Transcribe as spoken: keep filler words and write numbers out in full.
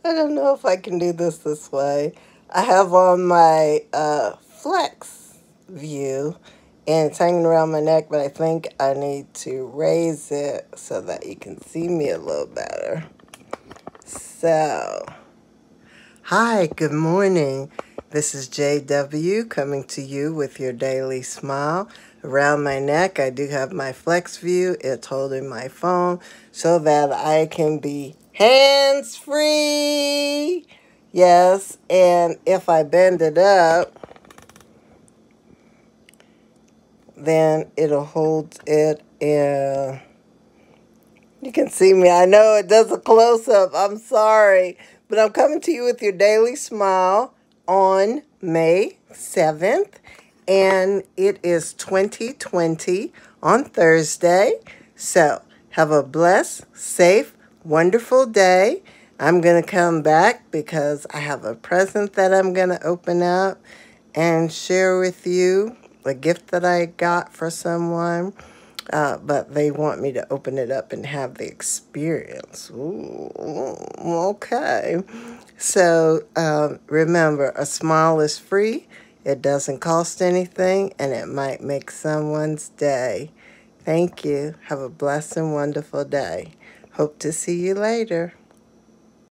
I don't know if I can do this this way. I have on my uh, flex view and it's hanging around my neck, but I think I need to raise it so that you can see me a little better. So, hi, good morning. This is J W coming to you with your daily smile. Around my neck, I do have my flex view. It's holding my phone so that I can be hands-free. Yes, and if I bend it up, then it'll hold it in. You can see me. I know it does a close-up. I'm sorry. But I'm coming to you with your daily smile on May seventh. And it is twenty twenty on Thursday. So have a blessed, safe, wonderful day. I'm going to come back because I have a present that I'm going to open up and share with you. A gift that I got for someone. Uh, but they want me to open it up and have the experience. Ooh, okay. So um, remember, a smile is free. It doesn't cost anything, and it might make someone's day. Thank you. Have a blessed and wonderful day. Hope to see you later.